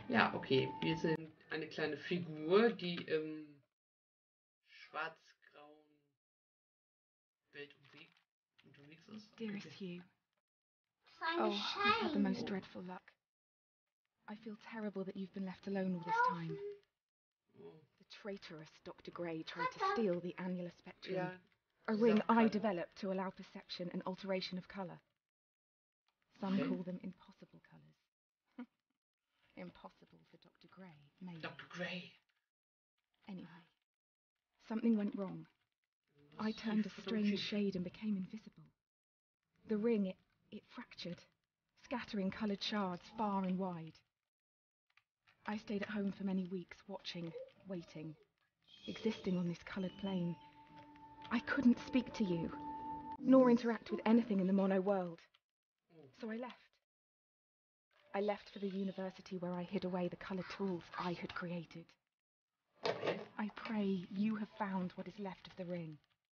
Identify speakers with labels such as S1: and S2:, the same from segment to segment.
S1: Ja, okay. Wir sind eine kleine Figur, die im schwarz-grauen Welt unterwegs ist.
S2: Dearest
S1: Okay.
S2: Hugh, oh, you've had the most
S1: Oh.
S2: dreadful luck. I feel terrible that you've been left alone all this time.
S1: Oh.
S2: The traitorous Dr. Gray tried to steal the annular spectrum,
S1: Ja,
S2: a ring I developed to allow perception and alteration of colour. Some
S1: Okay.
S2: call them impossible colours. Impossible for Dr. Gray, maybe.
S1: Dr. Gray.
S2: Anyway, something went wrong. I turned a strange shade and became invisible. The ring, it fractured, scattering coloured shards far and wide. I stayed at home for many weeks, watching, waiting, existing on this coloured plane. I couldn't speak to you, nor interact with anything in the mono world. So I left. I left for the university where I hid away the coloured tools I had created.
S1: Okay.
S2: I pray you have found what is left of the ring.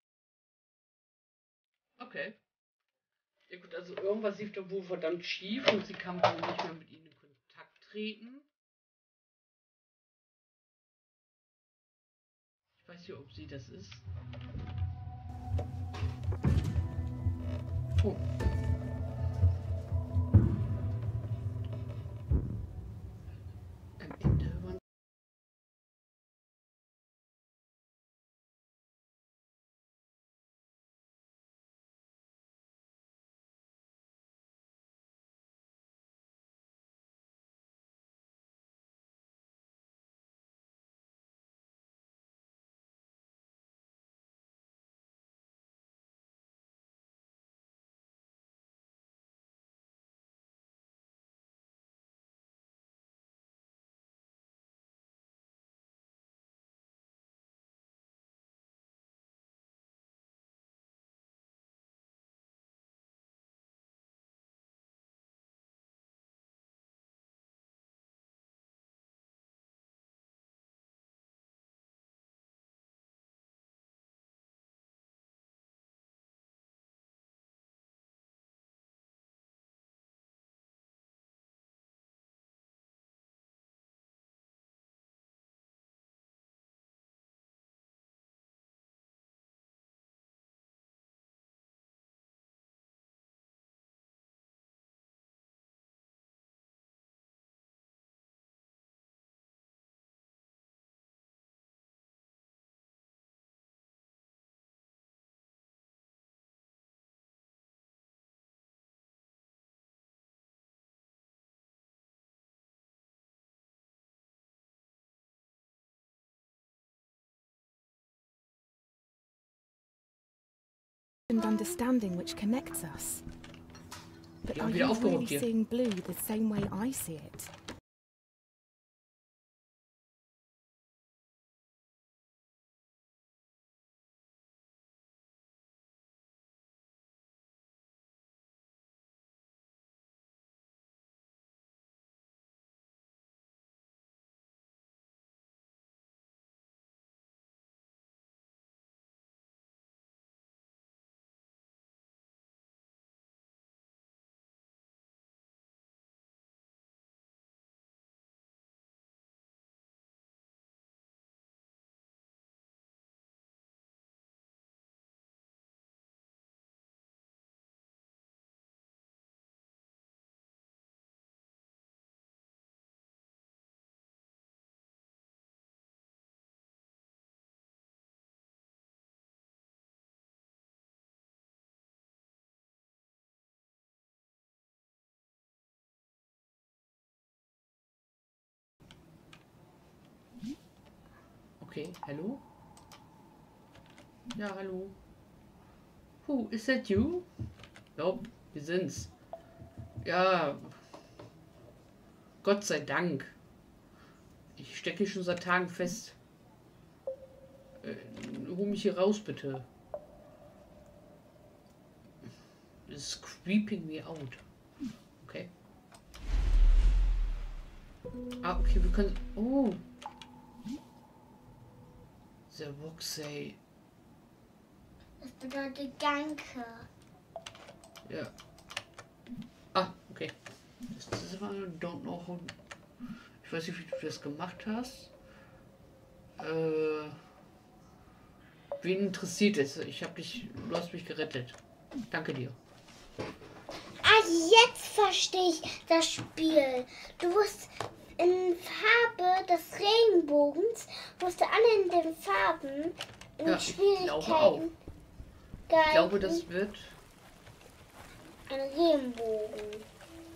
S1: Okay. Ja gut, also irgendwas lief da wohl verdammt schief und sie kann wohl nicht mehr mit ihnen in Kontakt treten. Ich weiß nicht, ob sie das ist. Oh. Am Ende waren
S2: And understanding which connects us. But
S1: Ja,
S2: are
S1: wieder
S2: you
S1: aufgehoben
S2: really
S1: hier.
S2: seeing blue the same way I see it?
S1: Okay, hallo? Ja, hallo. Who, is that you? Ja, wir sind's. Ja, Gott sei Dank. Ich stecke schon seit Tagen fest. Hol mich hier raus, bitte. It's creeping me out. Okay. Ah, okay, wir können... Oh. The Roxy.
S3: Das bedeutet Danke.
S1: Ja. Ah, okay. Das war... Don't know how... Ich weiß nicht, wie du das gemacht hast. Wen interessiert es? Du hast mich gerettet. Danke dir.
S3: Ah, jetzt verstehe ich das Spiel. Du musst in Farbe des Regenbogens, musst du alle in den Farben, in
S1: Ja, ich glaube auch.
S3: Schwierigkeiten.
S1: Ich glaube, das wird...
S3: ein Regenbogen.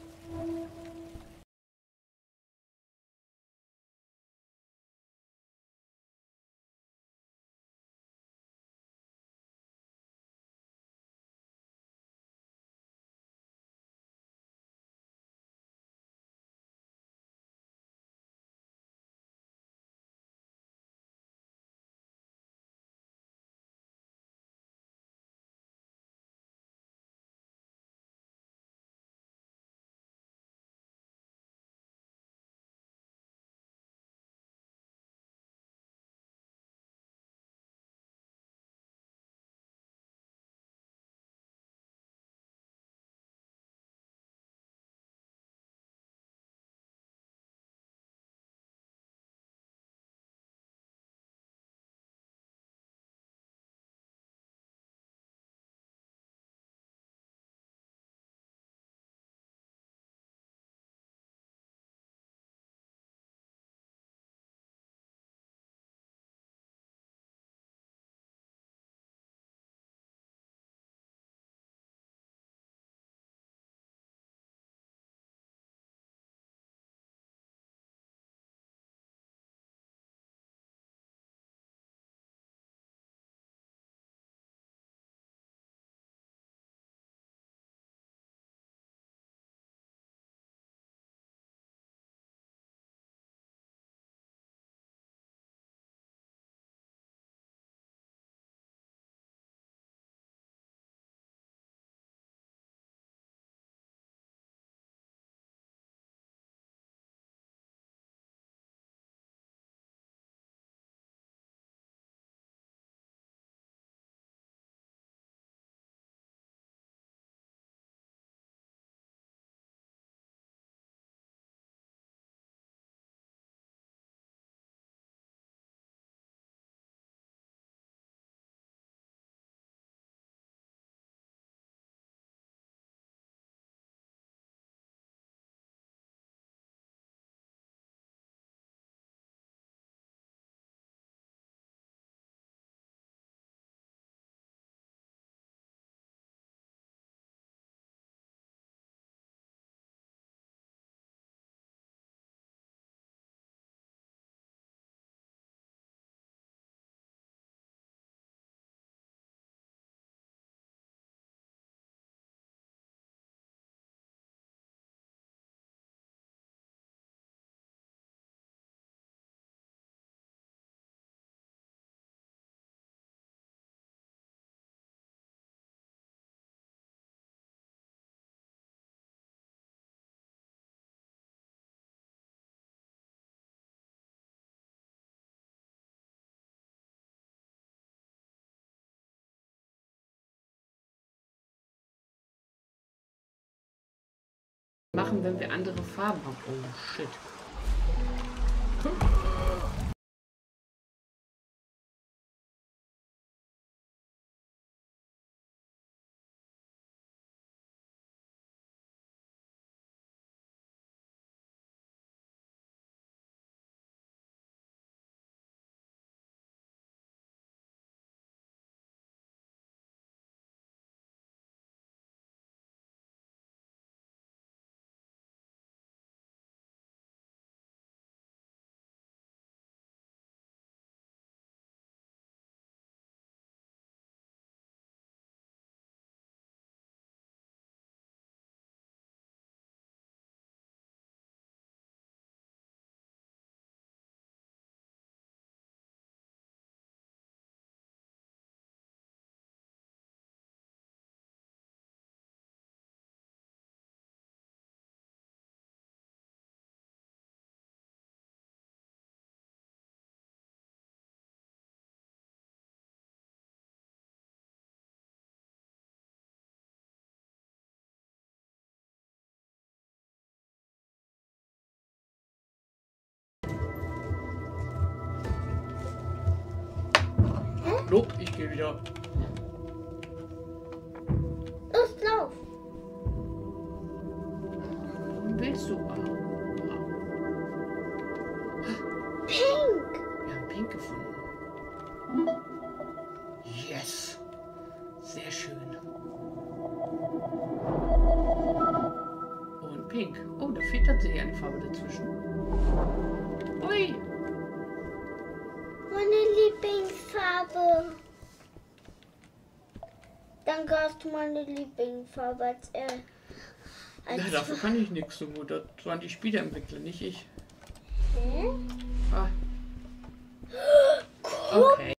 S1: Machen, wenn wir andere Farben haben. Oh, shit. nope, ich gehe wieder.
S3: Los, lauf.
S1: Wohin willst du?
S3: Pink.
S1: Wir haben Pink gefunden. Yes. Sehr schön. Und Pink. Oh, da fehlt tatsächlich eine Farbe dazwischen. Ui.
S3: Meine Lieblingsfarbe. Danke, hast du meine Lieblingsfarbe als
S1: Ja, dafür kann ich nichts so gut. Das waren die Spieleentwickler, nicht ich.
S3: Hä?
S1: Ah. Okay.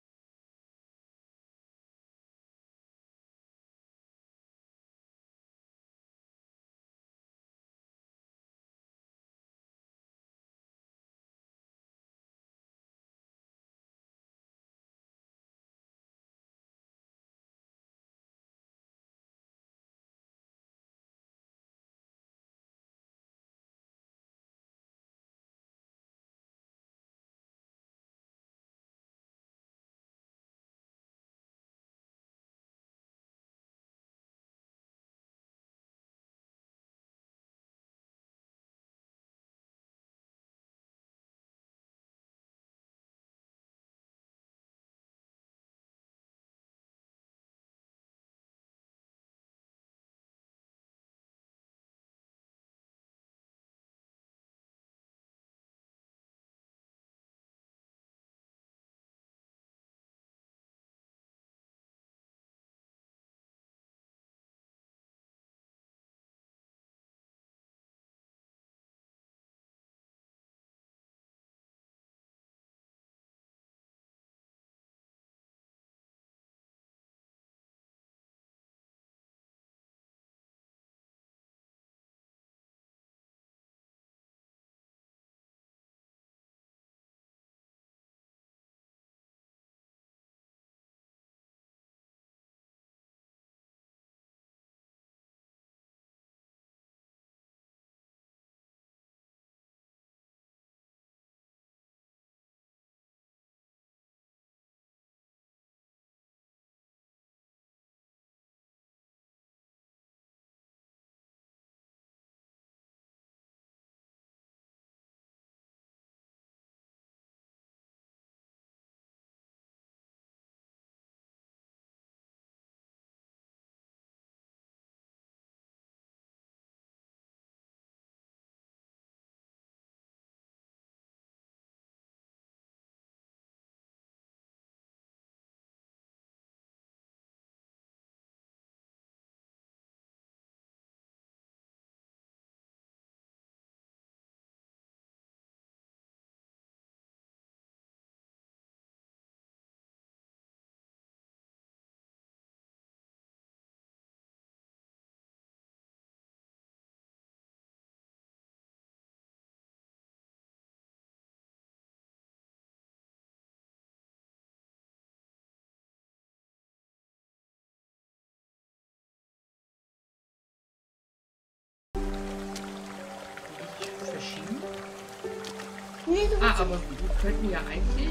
S1: Verschieben.
S3: Nee, so
S1: Aber wir könnten ja eigentlich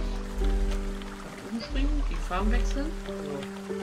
S1: nach oben springen, die Farben wechseln. So.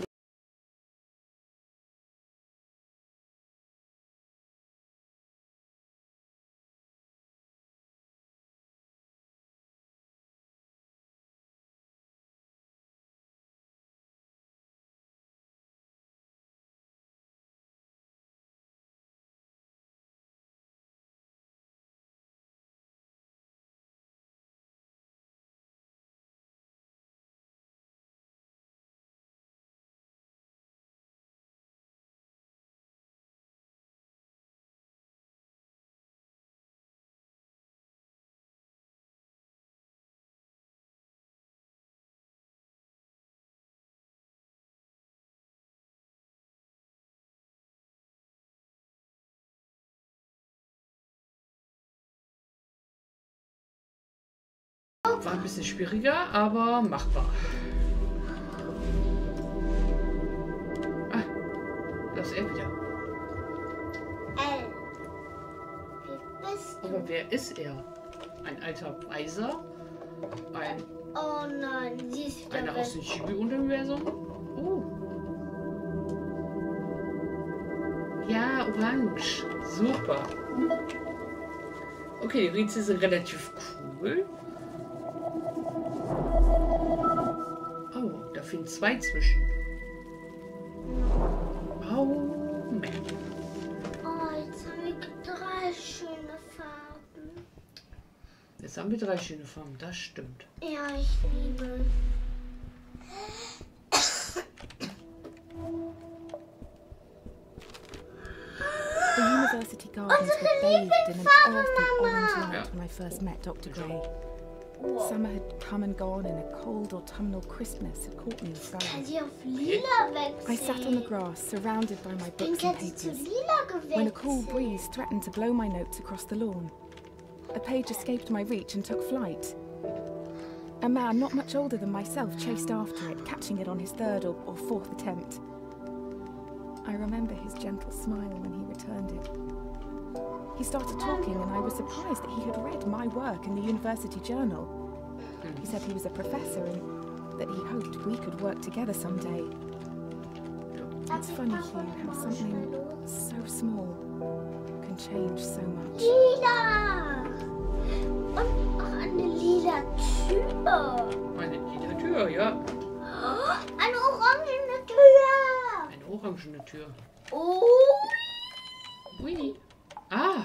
S1: War ein bisschen schwieriger, aber machbar. Ah, da ist er wieder.
S3: Wie bist du?
S1: Aber wer ist er? Ein alter Weiser? Ein
S3: Oh nein, sie ist wieder
S1: Eine
S3: weg.
S1: aus dem Chibi-Universum. Oh. Ja, orange. Super. Okay, die Rätsel sind relativ cool. Oh, da fehlen 2 zwischen. Oh, Mann.
S3: Oh, jetzt haben wir 3 schöne Farben.
S1: Jetzt haben wir 3 schöne Farben, das stimmt.
S3: Ja, ich liebe.
S2: The university gardens were bathed in an earthy orange light when I first met Dr. Gray. Summer had come and gone, and a cold autumnal crispness had caught me off
S3: Kann
S2: guard.
S3: sie auf lila wechseln?
S2: I sat on the grass, surrounded by my books and
S3: Dann hat sie zu
S2: papers,
S3: lila
S2: when a cool
S3: gewechselt.
S2: breeze threatened to blow my notes across the lawn. A page escaped my reach and took flight. A man not much older than myself chased after it, catching it on his 3rd or 4th attempt. I remember his gentle smile when he returned it. He started talking, and I was surprised that he had read my work in the university journal. He said he was a professor and that he hoped we could work together someday. It's funny, Hugh, how something so small can change so much.
S3: Lila! Und auch eine lila Tür.
S1: Eine lila Tür, ja.
S3: Eine orangene Tür.
S1: Eine orangene Tür.
S3: Oh.
S1: Ui. Ah,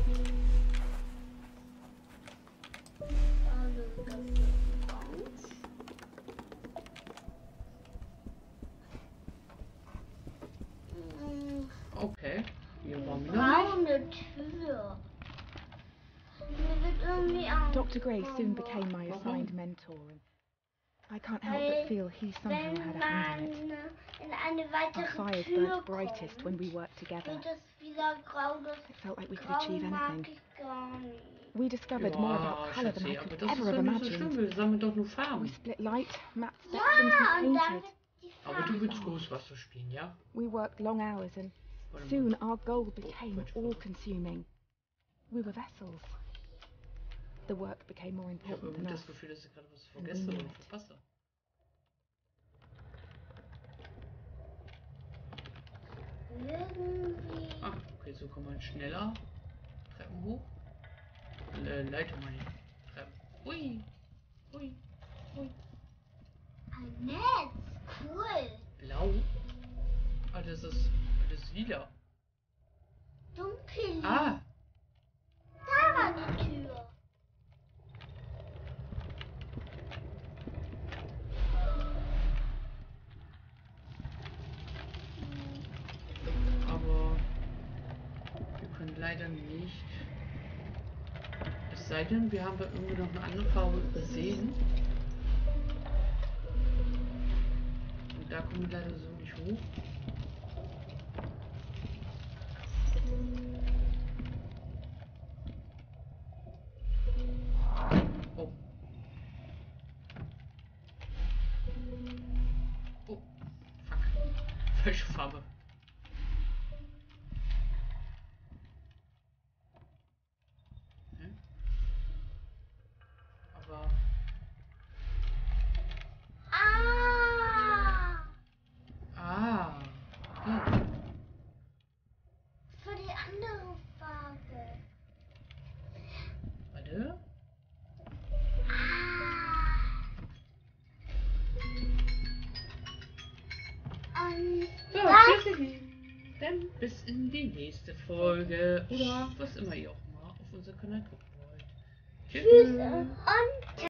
S1: okay. Hier waren wir noch nicht.
S3: Braune Tür. Mir wird irgendwie Angst.
S2: Dr. Gray soon became my assigned mentor, and I can't help but feel he somehow
S3: Wenn
S2: had a hand in it.
S3: man in eine
S2: Our
S3: weitere
S2: fires
S3: Tür
S2: burnt brightest
S3: kommt,
S2: when we worked together.
S3: wird es wieder grau. Das
S2: It felt like we could
S3: Grau
S2: achieve
S3: mag
S2: anything.
S3: ich gar nicht.
S2: We discovered more about colour than I
S1: Schatzi, aber
S2: could
S1: das ist
S2: ever have
S1: doch nicht so schlimm.
S2: imagined.
S1: Wir sammeln doch nur
S2: We
S1: Farben.
S2: split light, matte
S3: Ja,
S2: spectrums, we
S3: und dann
S2: painted.
S3: wird die
S1: Aber
S3: Farbe.
S1: du willst Großwasser spielen, ja?
S2: We worked long hours, and
S1: Warte mal.
S2: soon our goal became all-consuming. We were vessels. The work became more
S1: Ich habe
S2: important
S1: irgendwie
S2: than
S1: das
S2: us.
S1: Gefühl, dass ich gerade was vergesse oder verpasse.
S3: Irgendwie.
S1: Ah, okay, so kann man schneller Treppen hoch. Leiter meine ich. Treppen. Ui. Ui. Ui.
S3: Ein Netz. Cool.
S1: Blau. Ah, das ist lila.
S3: Dunkel.
S1: Ah,
S3: Da war die Tür.
S1: aber wir können leider nicht. Es sei denn, wir haben da irgendwie noch eine andere Farbe übersehen. Und da kommen wir leider so nicht hoch. Oh. Oh. Fuck. Falsche Farbe. Hä? Aber.
S3: Ah.
S1: Ah. Okay.
S3: Für die andere Farbe.
S1: Warte.
S3: Und
S1: So,
S3: das
S1: tschüssi. Dann bis in die nächste Folge. Oder was immer ihr auch mal auf unserem Kanal gucken wollt.
S3: Tschüss und